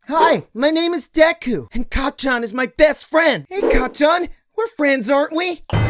Hi, my name is Deku, and Kacchan is my best friend. Hey, Kacchan, we're friends, aren't we?